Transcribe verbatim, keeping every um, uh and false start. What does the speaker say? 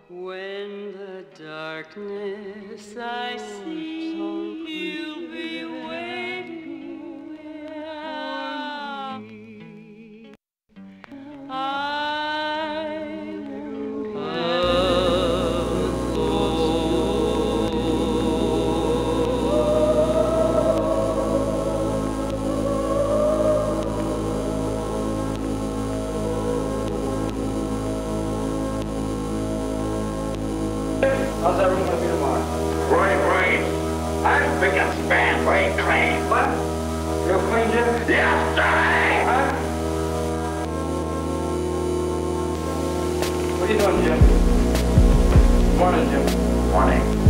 When the darkness I see, you'll be waiting for me. I'm How's everyone going to be tomorrow? Roy Green. I'm biggest fan, Roy Green. What? Real clean, Jim? Yes, sir. Huh? What are you doing, Jim? Morning, Jim. Morning.